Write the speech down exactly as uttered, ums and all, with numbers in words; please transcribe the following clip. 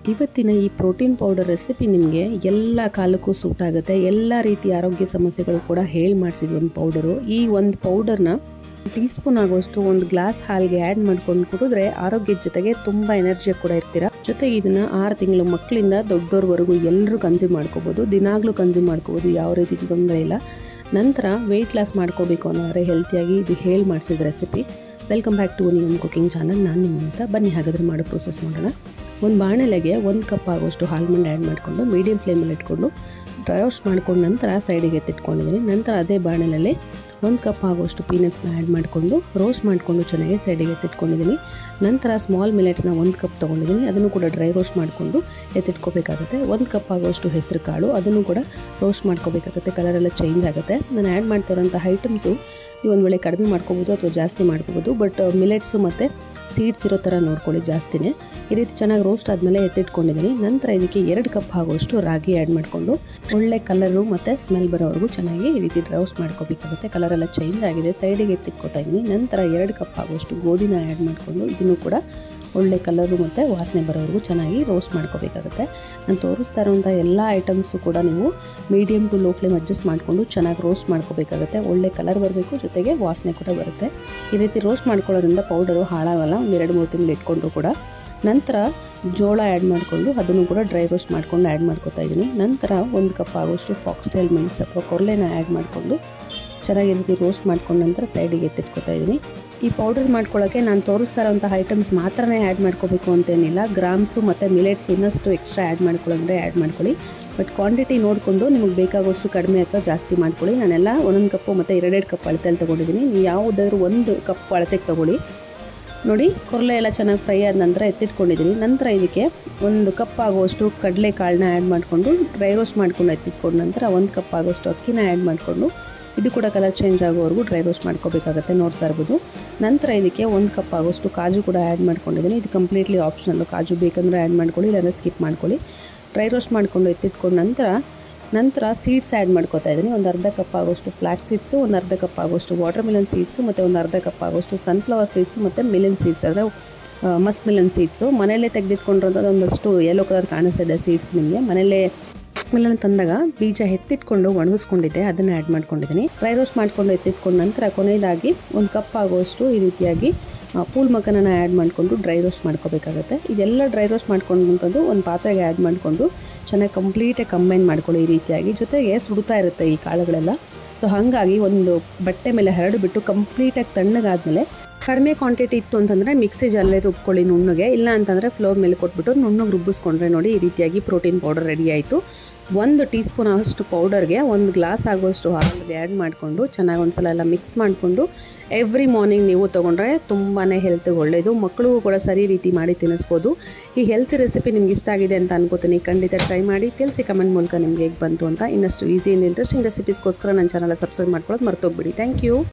ಇವತ್ತಿನ ಈ protein powder recipe ನಿಮಗೆ ಎಲ್ಲ ಕಾಲಕ್ಕೂ ಸೂಟ್ ಆಗುತ್ತೆ. ಎಲ್ಲ ರೀತಿಯ ಆರೋಗ್ಯ ಸಮಸ್ಯೆಗಳು ಕೂಡ ಹೇಳಿ ಮಾಡಿಸಿದ ಒಂದು ಪೌಡರು. ಈ ಒಂದು ಪೌಡರ್ನ ಟೀ ಸ್ಪೂನ್ ಆಗುವಷ್ಟು ಒಂದು ಗ್ಲಾಸ್ ಹಾಲಿಗೆ ಆ್ಯಡ್ ಮಾಡ್ಕೊಂಡು ಕುಡಿದ್ರೆ ಆರೋಗ್ಯದ ಜೊತೆಗೆ ತುಂಬ ಎನರ್ಜಿ ಕೂಡ ಇರ್ತೀರ. ಜೊತೆಗೆ ಇದನ್ನು ಆರು ತಿಂಗಳು ಮಕ್ಕಳಿಂದ ದೊಡ್ಡೋರ್ವರೆಗೂ ಎಲ್ಲರೂ ಕನ್ಸ್ಯೂಮ್ ಮಾಡ್ಕೋಬೋದು, ದಿನಾಗ್ಲೂ ಕನ್ಸ್ಯೂಮ್ ಮಾಡ್ಕೋಬೋದು, ಯಾವ ರೀತಿ ತೊಂದರೆ ಇಲ್ಲ. ನಂತರ ವೆಯ್ಟ್ ಲಾಸ್ ಮಾಡ್ಕೋಬೇಕು ಅನ್ನೋದ್ರೆ ಹೆಲ್ತಿಯಾಗಿ ಇದು ಹೇಳಿ ಮಾಡಿಸಿದ ರೆಸಿಪಿ. ವೆಲ್ಕಮ್ ಬ್ಯಾಕ್ ಟು ನಿಮ್ಮ ಕುಕಿಂಗ್ ಚಾನಲ್. ನಾನು ನಿಮ್ಮ ಬನ್ನಿ ಹಾಗಾದರೆ ಮಾಡೋ ಪ್ರೋಸೆಸ್ ಮಾಡೋಣ. ಒಂದು ಬಾಣಲೆಗೆ ಒಂದು ಕಪ್ ಆಗೋಷ್ಟು ಆಲ್ಮಂಡ್ ಆ್ಯಡ್ ಮಾಡಿಕೊಂಡು ಮೀಡಿಯಮ್ ಫ್ಲೇಮಲ್ಲಿ ಇಟ್ಕೊಂಡು ಡ್ರೈ ರೋಸ್ಟ್ ಮಾಡ್ಕೊಂಡು ನಂತರ ಸೈಡಿಗೆ ಎತ್ತಿಟ್ಕೊಂಡಿದ್ದೀನಿ. ನಂತರ ಅದೇ ಬಾಣಲೆಯಲ್ಲಿ ಒಂದು ಕಪ್ ಆಗೋಷ್ಟು ಪೀನಟ್ಸ್ನ ಆ್ಯಡ್ ಮಾಡಿಕೊಂಡು ರೋಸ್ಟ್ ಮಾಡಿಕೊಂಡು ಚೆನ್ನಾಗಿ ಸೈಡಿಗೆ ಎತ್ತಿಟ್ಕೊಂಡಿದ್ದೀನಿ. ನಂತರ ಸ್ಮಾಲ್ ಮಿಲೆಟ್ಸ್ನ ಒಂದು ಕಪ್ ತೊಗೊಂಡಿದ್ದೀನಿ, ಅದನ್ನು ಕೂಡ ಡ್ರೈ ರೋಸ್ಟ್ ಮಾಡಿಕೊಂಡು ಎತ್ತಿಟ್ಕೋಬೇಕಾಗುತ್ತೆ. ಒಂದು ಕಪ್ ಆಗೋಷ್ಟು ಹೆಸರು ಕಾಳು, ಅದನ್ನು ಕೂಡ ರೋಸ್ಟ್ ಮಾಡ್ಕೋಬೇಕಾಗುತ್ತೆ, ಕಲರೆಲ್ಲ ಚೇಂಜ್ ಆಗುತ್ತೆ. ನಾನು ಆ್ಯಡ್ ಮಾಡ್ತಿರೋಂಥ ಐಟಮ್ಸು ನೀವು ಒಂದು ವೇಳೆ ಕಡಿಮೆ ಮಾಡ್ಕೋಬೋದು ಅಥವಾ ಜಾಸ್ತಿ ಮಾಡ್ಕೋಬೋದು, ಬಟ್ ಮಿಲೆಟ್ಸು ಮತ್ತು ಸೀಡ್ಸ್ ಇರೋ ಥರ ನೋಡ್ಕೊಳ್ಳಿ ಜಾಸ್ತಿನೇ. ಈ ರೀತಿ ಚೆನ್ನಾಗಿ ರೋಸ್ಟ್ ಆದಮೇಲೆ ಎತ್ತಿಟ್ಕೊಂಡಿದ್ದೀನಿ. ನಂತರ ಇದಕ್ಕೆ ಎರಡು ಕಪ್ ಆಗೋಷ್ಟು ರಾಗಿ ಆ್ಯಡ್ ಮಾಡಿಕೊಂಡು ಒಳ್ಳೆ ಕಲರು ಮತ್ತು ಸ್ಮೆಲ್ ಬರೋವರೆಗೂ ಚೆನ್ನಾಗಿ ಈ ರೀತಿ ರೋಸ್ಟ್ ಮಾಡ್ಕೋಬೇಕಾಗುತ್ತೆ. ಕಲರೆಲ್ಲ ಚೇಂಜ್ ಆಗಿದೆ, ಸೈಡಿಗೆ ಎತ್ತಿಟ್ಕೊತಾ ಇದ್ದೀನಿ. ನಂತರ ಎರಡು ಕಪ್ ಆಗೋಷ್ಟು ಗೋಧಿನ ಆ್ಯಡ್ ಮಾಡಿಕೊಂಡು ಇದನ್ನು ಕೂಡ ಒಳ್ಳೆ ಕಲರು ಮತ್ತು ವಾಸನೆ ಬರೋವರೆಗೂ ಚೆನ್ನಾಗಿ ರೋಸ್ಟ್ ಮಾಡ್ಕೋಬೇಕಾಗುತ್ತೆ. ನಾನು ತೋರಿಸ್ತಾ ಇರೋಂಥ ಎಲ್ಲ ಐಟಮ್ಸು ಕೂಡ ನೀವು medium to low flame adjust ಮಾಡಿಕೊಂಡು ಚೆನ್ನಾಗಿ ರೋಸ್ಟ್ ಮಾಡ್ಕೋಬೇಕಾಗುತ್ತೆ. ಒಳ್ಳೆ ಕಲರ್ ಬರಬೇಕು, ಜೊತೆಗೆ ವಾಸನೆ ಕೂಡ ಬರುತ್ತೆ. ಈ ರೀತಿ ರೋಸ್ಟ್ ಮಾಡ್ಕೊಳ್ಳೋದ್ರಿಂದ ಪೌಡರು ಹಾಳಾಗಲ್ಲ, ಒಂದು ಎರಡು ಮೂರು ತಿಂಗಳು ಇಟ್ಕೊಂಡ್ರು ಕೂಡ. ನಂತರ ಜೋಳ ಆ್ಯಡ್ ಮಾಡಿಕೊಂಡು ಅದನ್ನು ಕೂಡ ಡ್ರೈ ರೋಸ್ಟ್ ಮಾಡ್ಕೊಂಡು ಆ್ಯಡ್ ಮಾಡ್ಕೊತಾ ಇದ್ದೀನಿ. ನಂತರ ಒಂದು ಕಪ್ ಆಗೋಷ್ಟು ಫಾಕ್ಸ್ಟೈಲ್ ಮಿಂಟ್ಸ್ ಅಥವಾ ಕೊರ್ಲೆನ ಆ್ಯಡ್ ಮಾಡಿಕೊಂಡು ಚೆನ್ನಾಗಿ ಈ ರೀತಿ ರೋಸ್ಟ್ ಮಾಡ್ಕೊಂಡು ನಂತರ ಸೈಡಿಗೆ ಎತ್ತಿಟ್ಕೊತಾ ಇದ್ದೀನಿ. ಈ ಪೌಡರ್ ಮಾಡ್ಕೊಳ್ಳೋಕ್ಕೆ ನಾನು ತೋರಿಸ್ತಾ ಇರೋಂಥ ಐಟಮ್ಸ್ ಮಾತ್ರನೇ ಆ್ಯಡ್ ಮಾಡ್ಕೋಬೇಕು ಅಂತೇನಿಲ್ಲ. ಗ್ರಾಮ್ಸು ಮತ್ತು ಮಿಲೆಟ್ಸ್ ಇನ್ನಷ್ಟು ಎಕ್ಸ್ಟ್ರಾ ಆ್ಯಡ್ ಮಾಡ್ಕೊಳ್ಳೋಂದ್ರೆ ಆ್ಯಡ್ ಮಾಡ್ಕೊಳ್ಳಿ, ಬಟ್ ಕ್ವಾಂಟಿಟಿ ನೋಡಿಕೊಂಡು ನಿಮಗೆ ಬೇಕಾಗೋಷ್ಟು ಕಡಿಮೆ ಅಥವಾ ಜಾಸ್ತಿ ಮಾಡ್ಕೊಳ್ಳಿ. ನಾನೆಲ್ಲ ಒಂದೊಂದು ಕಪ್ಪು ಮತ್ತು ಎರಡೆರಡು ಕಪ್ ಅಳತೆಯಲ್ಲಿ ತೊಗೊಂಡಿದ್ದೀನಿ. ನೀವು ಯಾವುದಾದ್ರೂ ಒಂದು ಕಪ್ ಅಳತೆಗೆ ತೊಗೊಳ್ಳಿ. ನೋಡಿ, ಕೊರಲೆ ಎಲ್ಲ ಚೆನ್ನಾಗಿ ಫ್ರೈ ಆದ ನಂತರ ಎತ್ತಿಟ್ಕೊಂಡಿದ್ದೀನಿ. ನಂತರ ಇದಕ್ಕೆ ಒಂದು ಕಪ್ ಆಗುವಷ್ಟು ಕಡಲೆಕಾಳನ್ನ ಆ್ಯಡ್ ಮಾಡಿಕೊಂಡು ಡ್ರೈ ರೋಸ್ಟ್ ಮಾಡ್ಕೊಂಡು ಎತ್ತಿಟ್ಕೊಂಡು ನಂತರ ಒಂದು ಕಪ್ ಆಗೋಷ್ಟು ಅಕ್ಕಿನ ಆ್ಯಡ್ ಮಾಡಿಕೊಂಡು ಇದು ಕೂಡ ಕಲರ್ ಚೇಂಜ್ ಆಗೋವರೆಗೂ ಡ್ರೈ ರೋಸ್ಟ್ ಮಾಡ್ಕೋಬೇಕಾಗತ್ತೆ, ನೋಡ್ತಾ ಇರ್ಬೋದು. ನಂತರ ಇದಕ್ಕೆ ಒಂದು ಕಪ್ ಆಗೋಷ್ಟು ಕಾಜು ಕೂಡ ಆ್ಯಡ್ ಮಾಡ್ಕೊಂಡಿದ್ದೀನಿ. ಇದು ಕಂಪ್ಲೀಟ್ಲಿ ಆಪ್ಷನಲ್ಲು, ಕಾಜು ಬೇಕಂದರೆ ಆ್ಯಡ್ ಮಾಡ್ಕೊಳ್ಳಿ, ಇಲ್ಲಾಂದರೆ ಸ್ಕಿಪ್ ಮಾಡ್ಕೊಳ್ಳಿ. ಡ್ರೈ ರೋಸ್ಟ್ ಮಾಡಿಕೊಂಡು ಎತ್ತಿಟ್ಕೊಂಡು ನಂತರ ನಂತರ ಸೀಡ್ಸ್ ಆ್ಯಡ್ ಮಾಡ್ಕೊತಾ ಇದ್ದೀನಿ. ಒಂದು ಅರ್ಧ ಕಪ್ ಆಗೋಷ್ಟು ಫ್ಲ್ಯಾಕ್ ಸೀಡ್ಸು, ಒಂದು ಅರ್ಧ ಕಪ್ ಆಗೋಷ್ಟು ವಾಟರ್ ಮಿಲನ್ ಸೀಡ್ಸು ಮತ್ತು ಒಂದು ಅರ್ಧ ಕಪ್ ಆಗೋಷ್ಟು ಸನ್ಫ್ಲವರ್ ಸೀಡ್ಸು ಮತ್ತು ಮಿಲನ್ ಸೀಡ್ಸ್ ಅಂದರೆ ಮಸ್ಕ್ ಮಿಲನ್ ಸೀಡ್ಸು. ಮನೆಯಲ್ಲೇ ತೆಗೆದಿಟ್ಕೊಂಡಿರೋದು ಒಂದಷ್ಟು ಯೆಲ್ಲೋ ಕಲರ್ ಕಾಣಿಸ್ತಿದೆ ಸೀಡ್ಸ್. ನಿಮಗೆ ಮನೆಯಲ್ಲೇ ಮಸ್ಕ್ ಮಿಲನ್ ತಂದಾಗ ಬೀಜ ಎತ್ತಿಟ್ಕೊಂಡು ಒಣಗಿಸ್ಕೊಂಡಿದ್ದೆ, ಅದನ್ನು ಆ್ಯಡ್ ಮಾಡ್ಕೊಂಡಿದ್ದೀನಿ. ಡ್ರೈ ರೋಸ್ಟ್ ಮಾಡ್ಕೊಂಡು ಎತ್ತಿಟ್ಕೊಂಡು ನಂತರ ಕೊನೆಯದಾಗಿ ಒಂದು ಕಪ್ ಆಗೋಷ್ಟು ಈ ರೀತಿಯಾಗಿ ಪೂಲ್ ಮಕ್ಕನನ್ನು ಆ್ಯಡ್ ಮಾಡಿಕೊಂಡು ಡ್ರೈ ರೋಸ್ಟ್ ಮಾಡ್ಕೋಬೇಕಾಗುತ್ತೆ. ಇದೆಲ್ಲ ಡ್ರೈ ರೋಸ್ಟ್ ಮಾಡ್ಕೊಂಡಂಥದ್ದು ಒಂದು ಪಾತ್ರೆಗೆ ಆ್ಯಡ್ ಮಾಡಿಕೊಂಡು ಚೆನ್ನಾಗಿ ಕಂಪ್ಲೀಟಾಗಿ ಕಂಬೈನ್ ಮಾಡ್ಕೊಳ್ಳಿ ಈ ರೀತಿಯಾಗಿ. ಜೊತೆಗೆ ಸುಡ್ತಾ ಇರುತ್ತೆ ಈ ಕಾಳುಗಳೆಲ್ಲ, ಸೊ ಹಾಗಾಗಿ ಒಂದು ಬಟ್ಟೆ ಮೇಲೆ ಹರಡಿಬಿಟ್ಟು ಕಂಪ್ಲೀಟಾಗಿ ತಣ್ಣಗಾದ್ಮೇಲೆ ಕಡಿಮೆ ಕ್ವಾಂಟಿಟಿ ಇತ್ತು ಅಂತಂದರೆ ಮಿಕ್ಸಿ ಜಾರಲ್ಲೇ ರುಬ್ಕೊಳ್ಳಿ ನುಣ್ಣಗೆ, ಇಲ್ಲ ಅಂತಂದರೆ ಫ್ಲೋರ್ ಮೇಲೆ ಕೊಟ್ಬಿಟ್ಟು ನುಣ್ಣಗೆ ರುಬ್ಬಿಸ್ಕೊಂಡ್ರೆ ನೋಡಿ ಈ ರೀತಿಯಾಗಿ ಪ್ರೋಟೀನ್ ಪೌಡರ್ ರೆಡಿ ಆಯಿತು. ಒಂದು ಟೀ ಸ್ಪೂನ್ ಅಷ್ಟು ಪೌಡರ್ಗೆ ಒಂದು ಗ್ಲಾಸ್ ಆಗೋಷ್ಟು ಹಾಲಿಗೆ ಆ್ಯಡ್ ಮಾಡಿಕೊಂಡು ಚೆನ್ನಾಗಿ ಒಂದು ಸಲ ಎಲ್ಲ ಮಿಕ್ಸ್ ಮಾಡಿಕೊಂಡು ಎವ್ರಿ ಮಾರ್ನಿಂಗ್ ನೀವು ತೊಗೊಂಡ್ರೆ ತುಂಬಾ ಹೆಲ್ತ್ಗೆ ಒಳ್ಳೆಯದು. ಮಕ್ಕಳಿಗೂ ಕೂಡ ಸರಿ ರೀತಿ ಮಾಡಿ ತಿನ್ನಿಸ್ಬೋದು. ಈ ಹೆಲ್ತಿ ರೆಸಿಪಿ ನಿಮ್ಗೆ ಇಷ್ಟ ಆಗಿದೆ ಅಂತ ಅನ್ಕೋತೀನಿ. ಖಂಡಿತ ಟ್ರೈ ಮಾಡಿ ತಿಳಿಸಿ ಕಮೆಂಟ್ ಮೂಲಕ ನಿಮ್ಗೆ ಹೇಗೆ ಬಂತು ಅಂತ. ಇನ್ನಷ್ಟು ಈಸಿ ಆ್ಯಂಡ್ ಇಂಟ್ರೆಸ್ಟಿಂಗ್ ರೆಸಿಪೀಸ್ಗೋಸ್ಕರ ನನ್ನ ಚಾನಲ್ ಸಬ್ಸ್ಕ್ರೈಬ್ ಮಾಡ್ಕೊಳ್ಳೋದು ಮರ್ತೋಗ್ಬಿಡಿ. Thank you.